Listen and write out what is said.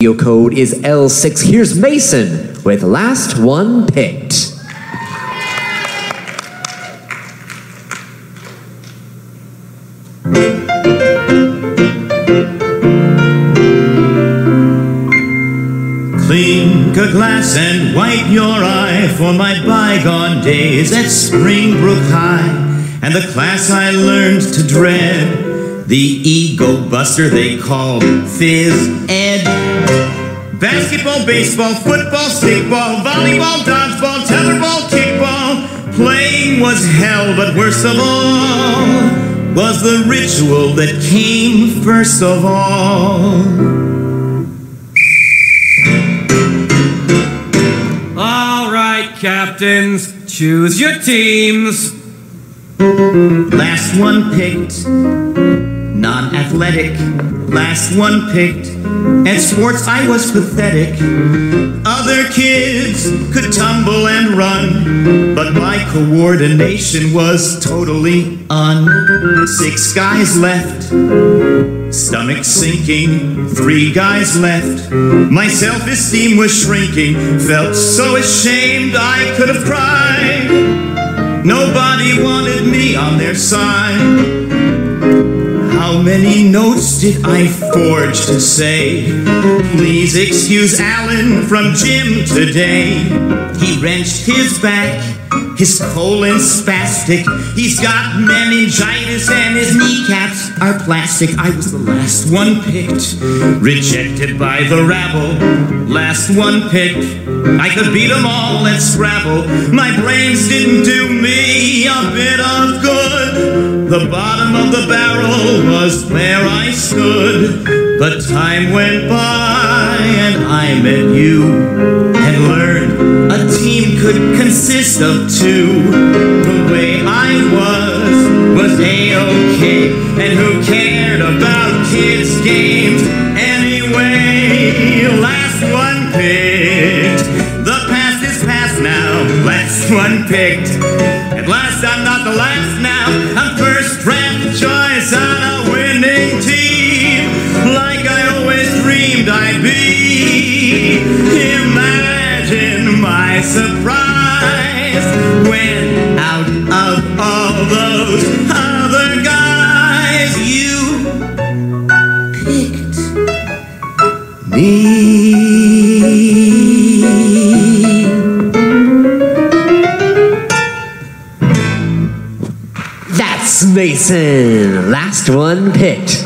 Your code is L6. Here's Mason with Last One Picked. Clink a glass and wipe your eye for my bygone days at Springbrook High and the class I learned to dread. The ego buster they called phys ed. Basketball, baseball, football, stickball, volleyball, dodgeball, tetherball, kickball. Playing was hell, but worst of all was the ritual that came first of all. All right, captains, choose your teams. Last one picked. Non-athletic, last one picked. At sports I was pathetic. Other kids could tumble and run, but my coordination was totally 6 guys left, stomach sinking, 3 guys left. My self-esteem was shrinking, felt so ashamed I could have cried. Nobody wanted me on their side. How many notes did I forge to say, please excuse Alan from gym today? He wrenched his back, his colon's spastic. He's got meningitis and his kneecaps are plastic. I was the last one picked, rejected by the rabble. Last one picked, I could beat them all at Scrabble. My brains didn't do me a bit of good. The bottom of the barrel was where I stood. But time went by and I met you and learned a team could consist of 2. The way I was A-okay, and who cared about kids' games anyway? Last one picked. The past is past now. Last one picked. At last I'm not the last now. I'm first draft choice on a winning team, like I always dreamed I'd be. Imagine my surprise when out of all those other guys you picked me. That's Mason. Last one picked.